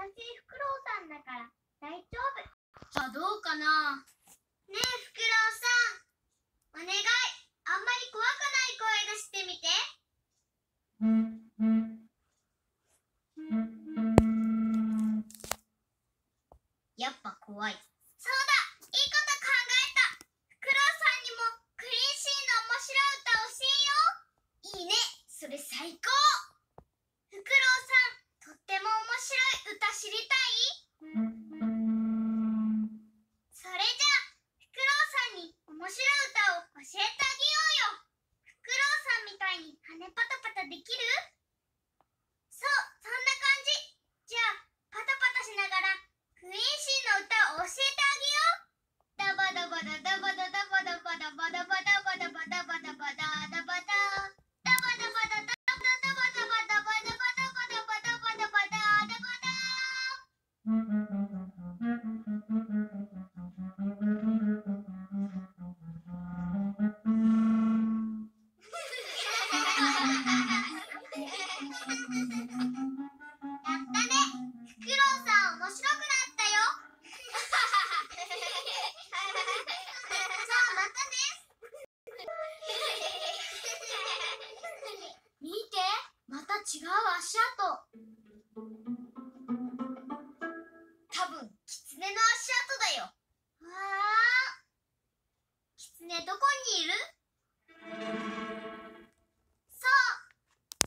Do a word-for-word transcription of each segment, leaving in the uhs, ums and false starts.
私フクロウさんだから大丈夫。 さあどうかな。 ねえフクロウさん、お願い、あんまり怖くない声出してみて。 やっぱ怖い。 そうだ、いいこと考えた。フクロウさんにもクリンシーの面白い歌教えよう。 いいね、それ最高。 フクロウさん、とっても面白い歌知りたい？それじゃあフクロウさんに面白い歌を教えてあげようよ。フクロウさんみたいに羽パタパタできる？そう、そんな感じ。じゃあパタパタしながらクインシーの歌を教えてあげよう。ダバダバダダバダダバダバダバダバダバダバダバダバダダバダダバダバダダバダバダバダバダバダバダバダバダバダバダダバダ。 違う足跡。多分キツネの足跡だよ。 わあ、キツネどこにいる？そう、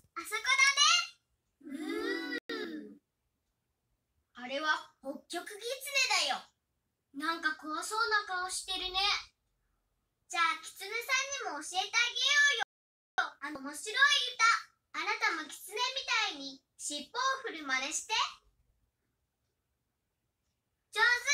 あそこだね。 うーん、あれはホッキョクギツネだよ。なんか怖そうな顔してるね。 じゃあキツネさんにも教えてあげようよ。あの面白い歌。あなたもキツネみたいに尻尾を振る真似して。上手。